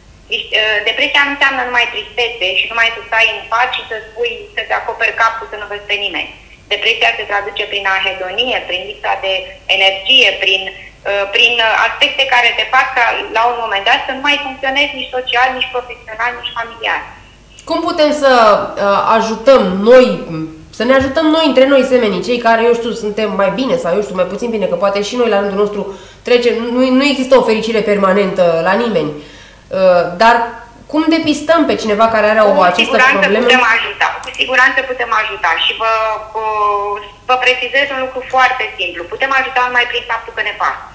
Depresia nu înseamnă numai tristețe și numai să stai în pat și să spui, să te acoperi capul, să nu vezi pe nimeni. Depresia se traduce prin ahedonie, prin lipsa de energie, prin, prin aspecte care te fac ca, la un moment dat să nu mai funcționezi nici social, nici profesional, nici familiar. Cum putem să uh, ajutăm noi, să ne ajutăm noi între noi semenii, cei care, eu știu, suntem mai bine sau eu știu, mai puțin bine, că poate și noi la rândul nostru trecem, nu, nu există o fericire permanentă la nimeni, uh, dar cum depistăm pe cineva care are o această problemă? Putem ajuta, cu siguranță putem ajuta și vă, vă, vă precizez un lucru foarte simplu, putem ajuta numai prin faptul că ne pasă.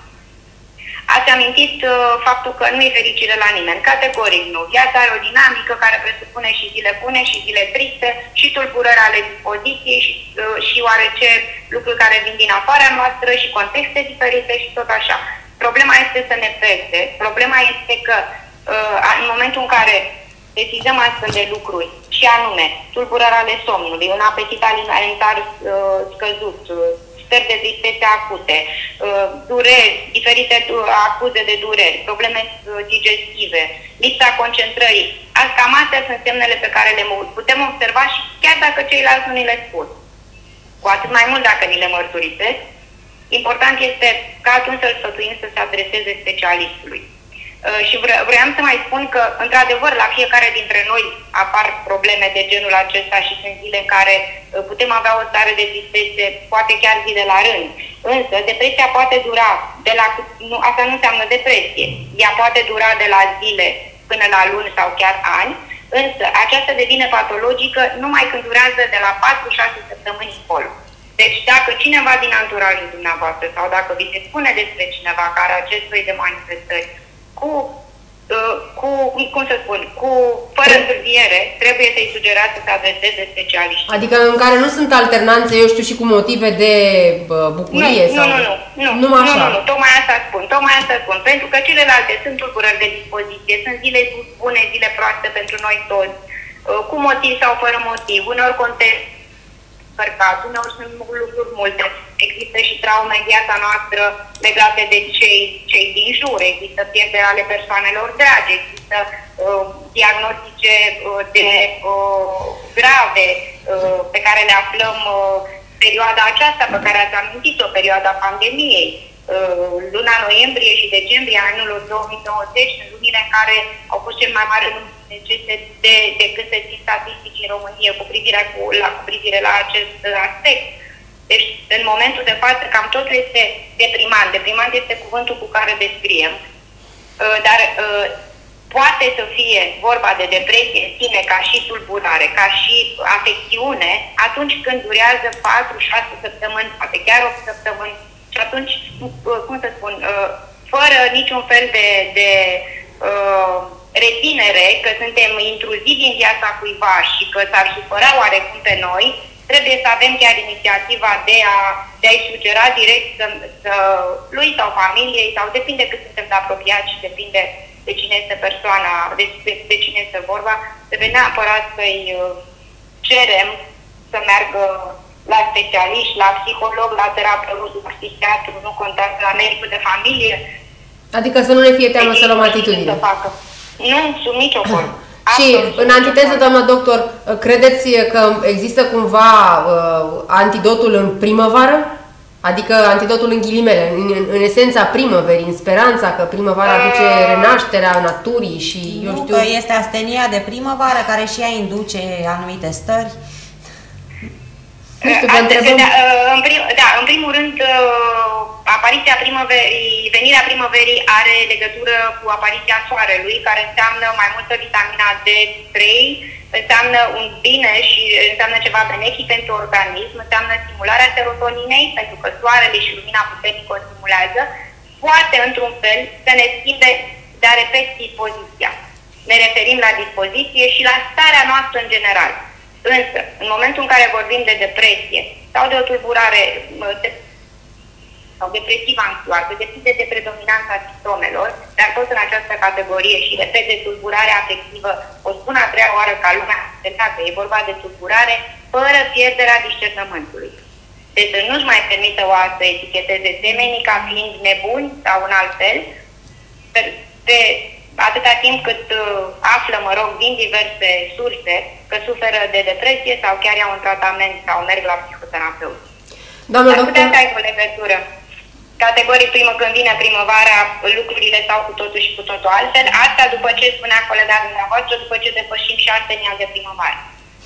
Ați amintit uh, faptul că nu e fericire la nimeni. Categoric nu. Viața are o dinamică care presupune și zile bune și zile triste și tulburări ale dispoziției și, uh, și oarece lucruri care vin din afara noastră și contexte diferite și tot așa. Problema este să ne pese. Problema este că uh, în momentul în care sesizăm astfel de lucruri și anume tulburări ale somnului, un apetit alimentar uh, scăzut, uh, stări de tristețe acute, dureri, diferite acuze de dureri, probleme digestive, lipsa concentrării. Cam astea sunt semnele pe care le putem observa și chiar dacă ceilalți nu ni le spun. Cu atât mai mult dacă ni le mărturisesc, important este ca atunci să-l sfătuim să se adreseze specialistului. Și vreau să mai spun că, într-adevăr, la fiecare dintre noi apar probleme de genul acesta și sunt zile în care putem avea o stare de tristețe, poate chiar zile la rând. Însă, depresia poate dura, de la, nu, asta nu înseamnă depresie, ea poate dura de la zile până la luni sau chiar ani, însă aceasta devine patologică numai când durează de la patru șase săptămâni încolo. Deci dacă cineva din anturajul dumneavoastră sau dacă vi se spune despre cineva care are acest soi de manifestări, cu cu, cum să spun, cu fără întârziere, trebuie să-i sugerați să se adreseze specialiști. Adică în care nu sunt alternanțe, eu știu, și cu motive de bucurie? Nu, sau... nu, nu, nu, nu, nu, nu, nu, tocmai asta spun, tocmai asta spun, pentru că celelalte sunt tulburări de dispoziție, sunt zile bune, zile proaste pentru noi toți, cu motiv sau fără motiv, uneori context încărcat, uneori sunt lucruri multe. Există și traume în viața noastră legate de cei, cei din jur, există pierderi ale persoanelor dragi, există uh, diagnostice uh, de uh, grave uh, pe care le aflăm uh, perioada aceasta pe care ați amintit-o, perioada pandemiei. Uh, luna noiembrie și decembrie anul două mii douăzeci sunt lunile în care au fost cel mai mare număr de decese de, decât se țin statistici în România cu privire, cu, la, cu privire la acest aspect. Deci, în momentul de față, cam totul este deprimant. Deprimant este cuvântul cu care descriem. Uh, dar uh, poate să fie vorba de depresie în sine ca și tulburare, ca și afecțiune, atunci când durează patru șase săptămâni, poate chiar opt săptămâni. Și atunci, cum să spun, fără niciun fel de, de uh, reținere că suntem intruzivi în viața cuiva și că s-ar supăra oarecum pe noi, trebuie să avem chiar inițiativa de, a, de a-i sugera direct să, să, lui sau familiei, sau depinde cât suntem de apropiați și depinde de cine este persoana, de, de, de cine este vorba, trebuie neapărat să-i cerem să meargă la specialiști, la psiholog, la terapeut, la psihiatru, nu contează, la medicul de familie. Adică să nu ne fie teamă să luăm atitudine. Nu, sub nicio formă. Și în antiteză, doamna doctor, credeți că există cumva uh, antidotul în primăvară? Adică antidotul în ghilimele, în, în esența primăverii, în speranța că primăvara aduce renașterea naturii și eu nu, știu... că este astenia de primăvară care și ea induce anumite stări. Nu știu, vă întrebăm... Da, în, prim, da, în primul rând, apariția primăverii, venirea primăverii are legătură cu apariția soarelui, care înseamnă mai multă vitamina D trei, înseamnă un bine și înseamnă ceva benefic pentru organism, înseamnă stimularea serotoninei, pentru că soarele și lumina puternică o stimulează, poate, într-un fel, să ne schimbe, dar repet, dispoziția. Ne referim la dispoziție și la starea noastră în general. Însă, în momentul în care vorbim de depresie sau de o tulburare de, sau depresivă anxioasă, depinde de predominanța simptomelor, dar tot în această categorie și repet de tulburare afectivă, o spun a treia oară ca lumea să înțeleagă, e vorba de tulburare fără pierderea discernământului. Deci să nu-și mai permită o să eticheteze semenii ca fiind nebuni sau în alt fel, pe atâta timp cât uh, află, mă rog, din diverse surse că suferă de depresie sau chiar iau un tratament sau merg la psihoterapeut. Doamna Ar putea doctor... să aibă o legătură. Categoric, primă, când vine primăvara, lucrurile stau cu totul și cu totul altfel. Asta după ce spunea colega dumneavoastră, după ce depășim și astenia de primăvară.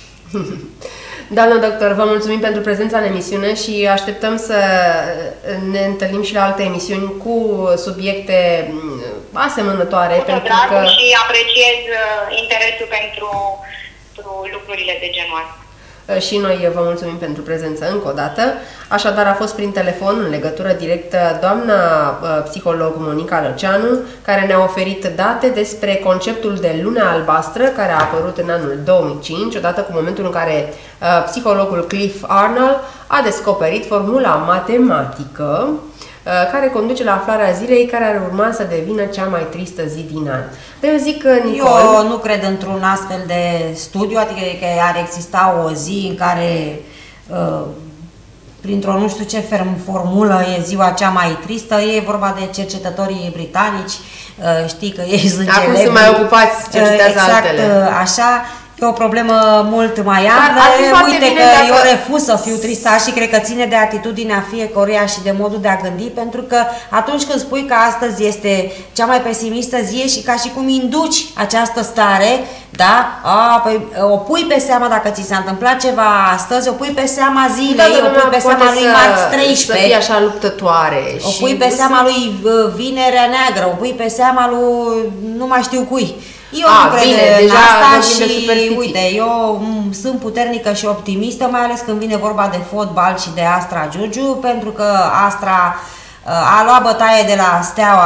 Doamna doctor, vă mulțumim pentru prezența în emisiune și așteptăm să ne întâlnim și la alte emisiuni cu subiecte asemănătoare. Cu tot dragul că... și apreciez interesul pentru, pentru lucrurile de genul ăsta. Și noi vă mulțumim pentru prezență încă o dată. Așadar, a fost prin telefon, în legătură directă, doamna psiholog Monica Lăceanu, care ne-a oferit date despre conceptul de lună albastră, care a apărut în anul două mii cinci, odată cu momentul în care uh, psihologul Cliff Arnold a descoperit formula matematică uh, care conduce la aflarea zilei care ar urma să devină cea mai tristă zi din an. Eu zic că, Nicol... Eu nu cred într-un astfel de studiu, adică că ar exista o zi în care uh, printr-o nu știu ce formulă e ziua cea mai tristă. E vorba de cercetătorii britanici, uh, știi că ei sunt celebri. Acum sunt mai ocupați, cercetează exact, altele. Exact, așa. E o problemă mult mai amplă. Uite că dacă... eu refuz să fiu tristă și cred că ține de atitudinea fiecăruia și de modul de a gândi, pentru că atunci când spui că astăzi este cea mai pesimistă zi și ca și cum induci această stare, da? A, păi, o pui pe seama dacă ți s-a întâmplat ceva astăzi, o pui pe seama zilei, da, o pui pe seama lui marți treisprezece. Să fie așa luptătoare. O pui pe seama lui Vinerea Neagră, o pui pe seama lui nu mai știu cui. Eu A, nu cred bine, în deja asta și uite, eu sunt puternică și optimistă, mai ales când vine vorba de fotbal și de Astra Giurgiu, pentru că Astra a luat bătaie de la Steaua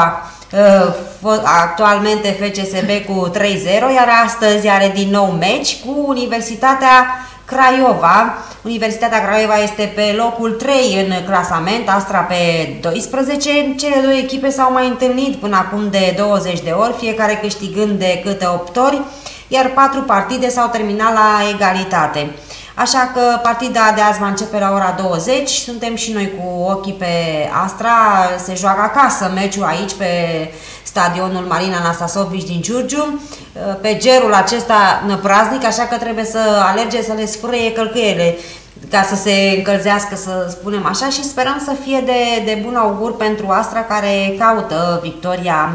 actualmente F C S B cu trei zero, iar astăzi are din nou meci cu Universitatea Craiova. Universitatea Craiova este pe locul trei în clasament, Astra pe doisprezece. Cele două echipe s-au mai întâlnit până acum de douăzeci de ori, fiecare câștigând de câte opt ori, iar patru partide s-au terminat la egalitate. Așa că partida de azi va începe la ora douăzeci, suntem și noi cu ochii pe Astra, se joacă acasă meciul aici pe stadionul Marin Anastasovici din Giurgiu, pe gerul acesta năpraznic, așa că trebuie să alerge să le sfârâie călcâiele ca să se încălzească, să spunem așa, și sperăm să fie de, de bun augur pentru Astra, care caută victoria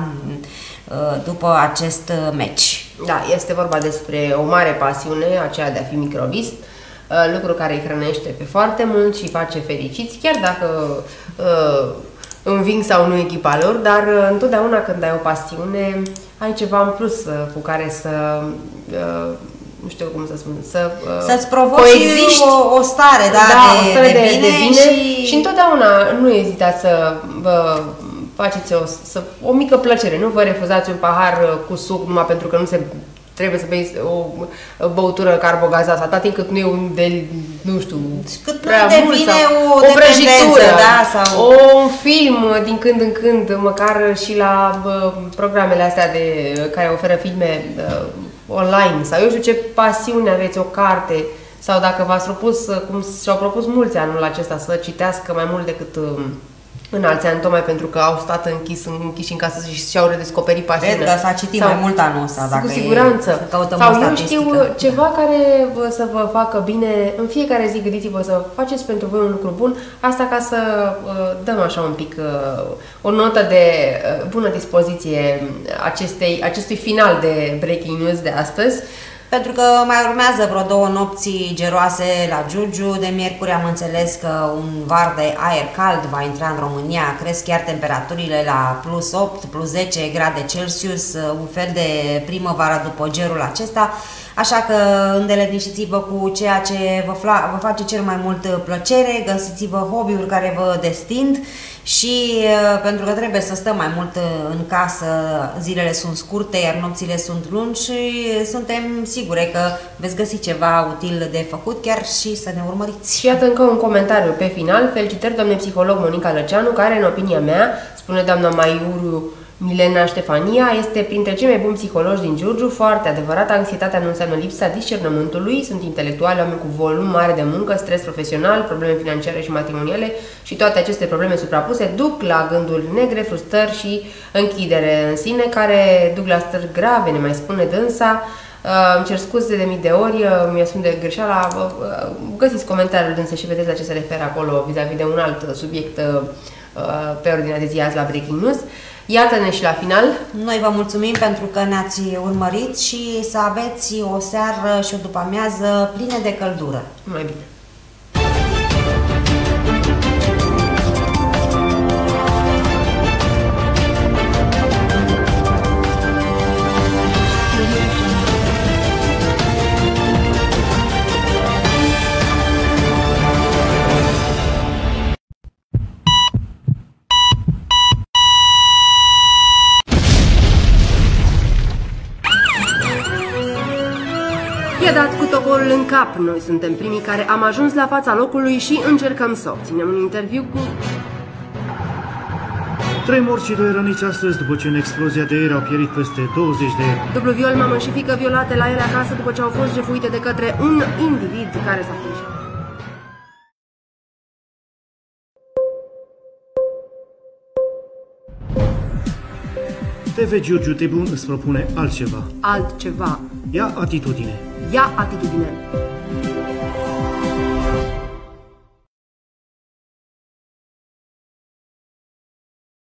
după acest meci. Da, este vorba despre o mare pasiune, aceea de a fi microvist, lucru care îi hrănește pe foarte mult și îi face fericiți, chiar dacă uh, înving sau nu echipa lor, dar uh, întotdeauna când ai o pasiune, ai ceva în plus uh, cu care să, uh, nu știu cum să spun, să uh, să-ți provoci o, o stare, da, da de, o stare de, de, bine, de bine și... și întotdeauna nu ezitați să vă faceți o, să, o mică plăcere, nu vă refuzați un pahar cu suc numai pentru că nu se trebuie să bei o băutură carbogazată, atât timp cât nu e un de, nu știu, cât prea nu mult, devine sau o, o prăjitură, da, sau... o, un film din când în când, măcar și la bă, programele astea de, care oferă filme uh, online, sau eu știu ce pasiune aveți, o carte, sau dacă v-ați propus, cum și-au propus mulți anul acesta, să citească mai mult decât uh, în alți ani, tocmai pentru că au stat închis, închiși în casă și și-au redescoperit pasiunea. Cred că s-a citit sau, mai mult anul ăsta, dacă cu siguranță. E, să sau eu știu ceva care să vă facă bine. În fiecare zi gândiți-vă să faceți pentru voi un lucru bun, asta ca să uh, dăm așa un pic uh, o notă de uh, bună dispoziție acestei, acestui final de Breaking News de astăzi. Pentru că mai urmează vreo două nopți geroase la Giurgiu. De miercuri am înțeles că un var de aer cald va intra în România. Cresc chiar temperaturile la plus opt, plus zece grade Celsius, un fel de primăvară după gerul acesta. Așa că îndeletnișiți-vă cu ceea ce vă, vă face cel mai mult plăcere, găsiți-vă hobby-uri care vă destind și uh, pentru că trebuie să stăm mai mult în casă, zilele sunt scurte, iar nopțile sunt lungi și suntem sigure că veți găsi ceva util de făcut, chiar și să ne urmăriți. Și iată încă un comentariu pe final. Felicitări, doamne psiholog Monica Lăceanu, care, în opinia mea, spune doamna Maiuru Milena Ștefania, este printre cei mai buni psihologi din Giurgiu. Foarte adevărat, anxietatea nu înseamnă lipsa discernământului, sunt intelectuali, oameni cu volum mare de muncă, stres profesional, probleme financiare și matrimoniale și toate aceste probleme suprapuse duc la gânduri negre, frustrări și închidere în sine, care duc la stări grave, ne mai spune dânsa. Uh, îmi cer scuze de mii de ori, uh, mi-asum de greșeala, uh, uh, găsiți comentariul dânsă și vedeți la ce se referă acolo vis-a-vis de un alt subiect uh, pe ordinea de zi azi la Breaking News. Iată-ne și la final. Noi vă mulțumim pentru că ne-ați urmărit și să aveți o seară și o după-amiază plină de căldură. Mai bine. I-a dat cu toporul în cap. Noi suntem primii care am ajuns la fața locului și încercăm să obținem un interviu cu... Trei morți și doi răniți astăzi după ce în explozia de ieri au pierit peste douăzeci de... Dublu viol, mamă și fiică violate la ele acasă după ce au fost jefuite de către un individ care s-a fugit. T V Giurgiu Tribun îți propune altceva. Altceva. Ia atitudine. Ia atitudine.